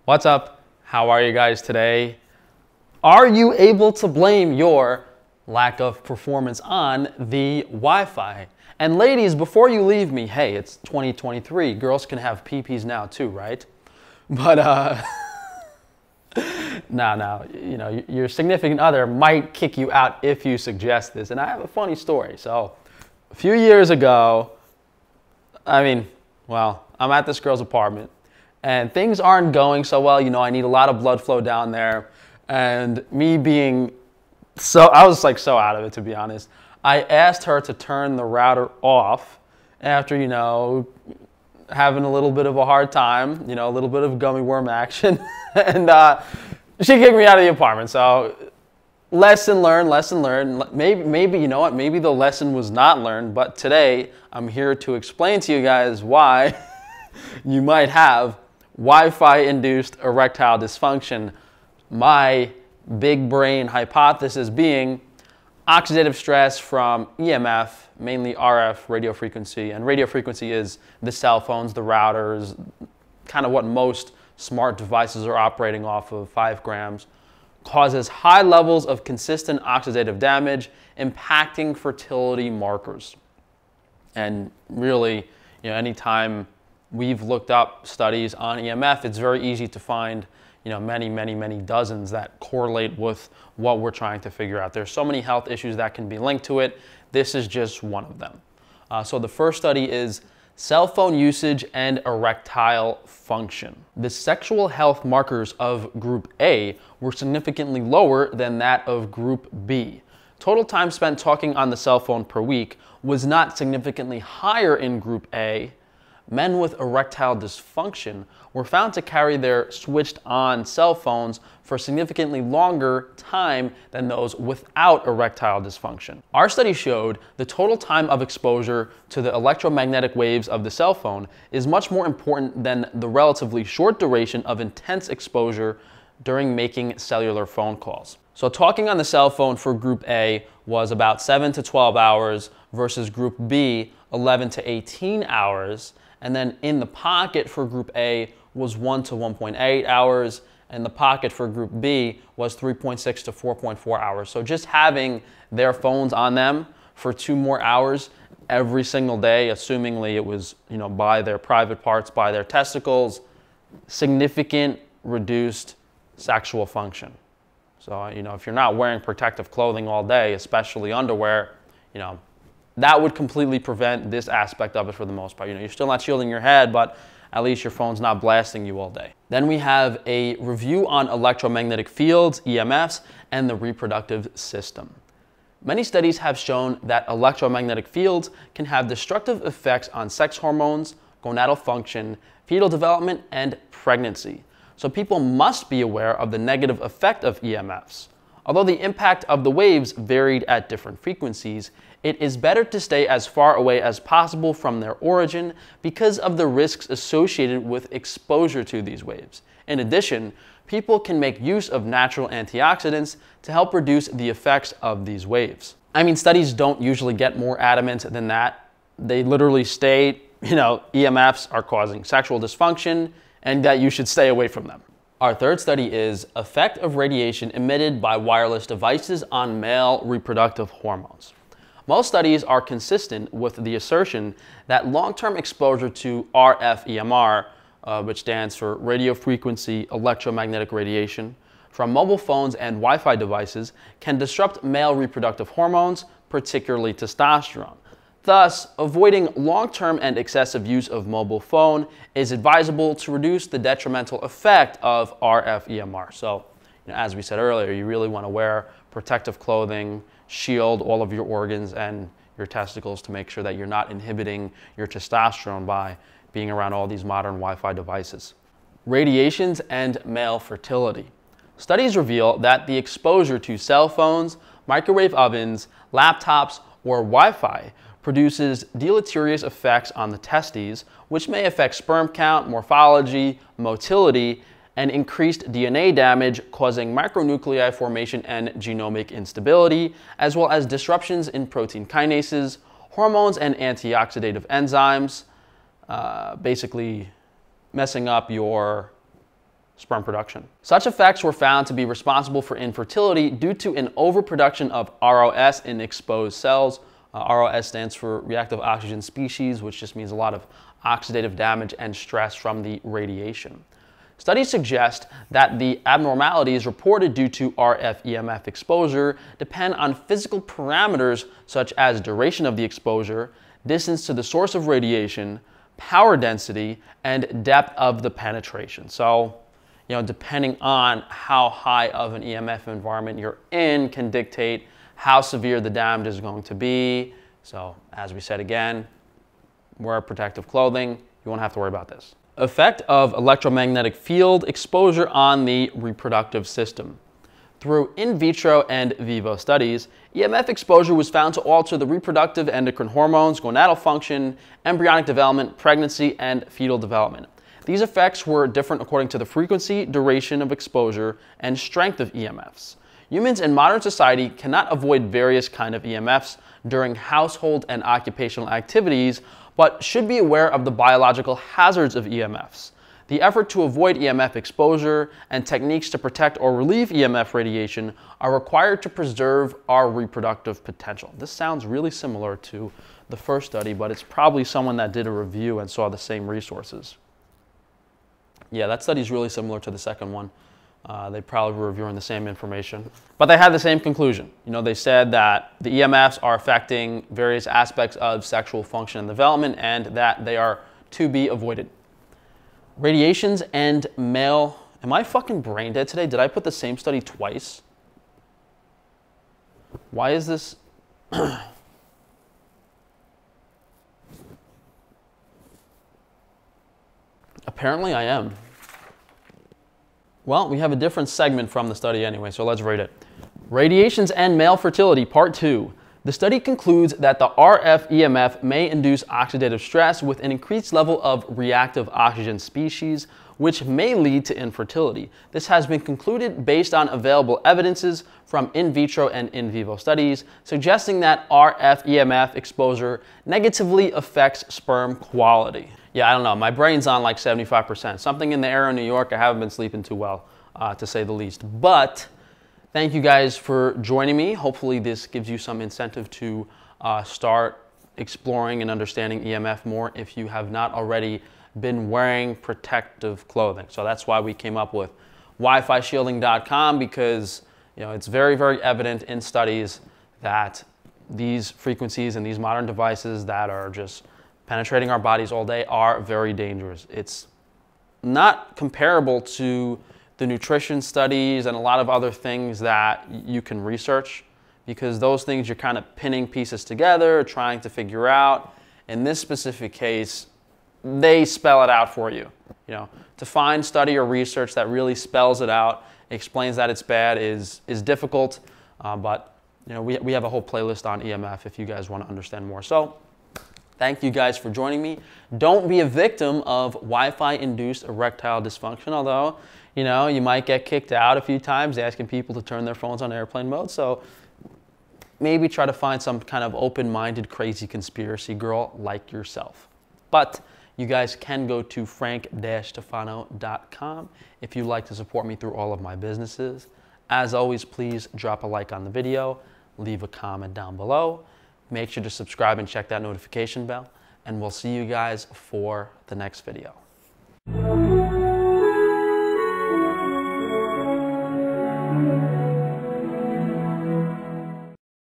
What's up? How are you guys today? Are you able to blame your lack of performance on the Wi-Fi? And ladies, before you leave me, hey, it's 2023. Girls can have PPs now too, right? But no, you know, your significant other might kick you out if you suggest this. And I have a funny story. So a few years ago, I'm at this girl's apartment. And things aren't going so well. You know, I need a lot of blood flow down there. And me being I was like so out of it, to be honest. I asked her to turn the router off after, you know, having a little bit of a hard time, you know, a little bit of gummy worm action. And she kicked me out of the apartment. So lesson learned. Maybe, you know what? Maybe the lesson was not learned. But today I'm here to explain to you guys why you might have Wi-Fi induced erectile dysfunction. My big brain hypothesis being oxidative stress from EMF, mainly RF, radio frequency. And radio frequency is the cell phones, the routers, kind of what most smart devices are operating off of, 5 grams, causes high levels of consistent oxidative damage, impacting fertility markers. And really, you know, anytime we've looked up studies on EMF, it's very easy to find, you know, many dozens that correlate with what we're trying to figure out. There's so many health issues that can be linked to it. This is just one of them. So the first study is cell phone usage and erectile function. The sexual health markers of group A were significantly lower than that of group B. Total time spent talking on the cell phone per week was not significantly higher in group A. Men with erectile dysfunction were found to carry their switched on cell phones for significantly longer time than those without erectile dysfunction. Our study showed the total time of exposure to the electromagnetic waves of the cell phone is much more important than the relatively short duration of intense exposure during making cellular phone calls. So talking on the cell phone for group A was about 7 to 12 hours versus group B, 11 to 18 hours. And then in the pocket for group A was 1 to 1.8 hours, and the pocket for group B was 3.6 to 4.4 hours. So just having their phones on them for 2 more hours every single day, assumingly it was, you know, by their private parts, by their testicles, significant reduced sexual function. So, you know, if you're not wearing protective clothing all day, especially underwear, you know, that would completely prevent this aspect of it for the most part. You know, you're still not shielding your head, but at least your phone's not blasting you all day. Then we have a review on electromagnetic fields, EMFs, and the reproductive system. Many studies have shown that electromagnetic fields can have destructive effects on sex hormones, gonadal function, fetal development, and pregnancy. So people must be aware of the negative effect of EMFs. Although the impact of the waves varied at different frequencies, it is better to stay as far away as possible from their origin because of the risks associated with exposure to these waves. In addition, people can make use of natural antioxidants to help reduce the effects of these waves. I mean, studies don't usually get more adamant than that. They literally state, you know, EMFs are causing sexual dysfunction and that you should stay away from them. Our third study is effect of radiation emitted by wireless devices on male reproductive hormones. Most studies are consistent with the assertion that long-term exposure to RF EMR, which stands for radio frequency electromagnetic radiation, from mobile phones and Wi-Fi devices can disrupt male reproductive hormones, particularly testosterone. Thus, avoiding long-term and excessive use of mobile phone is advisable to reduce the detrimental effect of RF EMR. So, you know, as we said earlier, you really want to wear protective clothing, shield all of your organs and your testicles to make sure that you're not inhibiting your testosterone by being around all these modern Wi-Fi devices. Radiations and male fertility. Studies reveal that the exposure to cell phones, microwave ovens, laptops, or Wi-Fi produces deleterious effects on the testes, which may affect sperm count, morphology, motility, and increased DNA damage, causing micronuclei formation and genomic instability, as well as disruptions in protein kinases, hormones, and antioxidative enzymes, basically messing up your sperm production. Such effects were found to be responsible for infertility due to an overproduction of ROS in exposed cells. ROS stands for reactive oxygen species, which just means a lot of oxidative damage and stress from the radiation. Studies suggest that the abnormalities reported due to RF EMF exposure depend on physical parameters such as duration of the exposure, distance to the source of radiation, power density, and depth of the penetration. So, depending on how high of an EMF environment you're in can dictate how severe the damage is going to be. So, as we said again, wear protective clothing. You won't have to worry about this. Effect of electromagnetic field exposure on the reproductive system. Through in vitro and vivo studies, EMF exposure was found to alter the reproductive endocrine hormones, gonadal function, embryonic development, pregnancy, and fetal development. These effects were different according to the frequency, duration of exposure, and strength of EMFs. Humans in modern society cannot avoid various kinds of EMFs during household and occupational activities, but should be aware of the biological hazards of EMFs. The effort to avoid EMF exposure and techniques to protect or relieve EMF radiation are required to preserve our reproductive potential. This sounds really similar to the first study, but it's probably someone that did a review and saw the same resources. Yeah, that study is really similar to the second one. They probably were reviewing the same information, but they had the same conclusion. They said that the EMFs are affecting various aspects of sexual function and development, and that they are to be avoided. Radiations and male. Am I fucking brain dead today? Did I put the same study twice? Why is this? Apparently I am. Well, we have a different segment from the study anyway, so let's read it. Radiations and male fertility, part 2. The study concludes that the RF EMF may induce oxidative stress with an increased level of reactive oxygen species, which may lead to infertility. This has been concluded based on available evidences from in vitro and in vivo studies, suggesting that RF EMF exposure negatively affects sperm quality. Yeah, I don't know. My brain's on like 75%. Something in the air in New York. I haven't been sleeping too well, to say the least. But thank you guys for joining me. Hopefully this gives you some incentive to start exploring and understanding EMF more if you have not already been wearing protective clothing. So that's why we came up with WiFiShielding.com, because it's very, very evident in studies that these frequencies and these modern devices that are just penetrating our bodies all day are very dangerous. It's not comparable to the nutrition studies and a lot of other things that you can research, because those things you're kind of pinning pieces together, trying to figure out. In this specific case, they spell it out for you. To find study or research that really spells it out, explains that it's bad is difficult, but we have a whole playlist on EMF if you guys want to understand more. So thank you guys for joining me. Don't be a victim of Wi-Fi induced erectile dysfunction, although, you might get kicked out a few times asking people to turn their phones on airplane mode. So maybe try to find some kind of open-minded, crazy conspiracy girl like yourself. But you guys can go to frank-stefano.com if you'd like to support me through all of my businesses. As always, please drop a like on the video, leave a comment down below. Make sure to subscribe and check that notification bell, and we'll see you guys for the next video.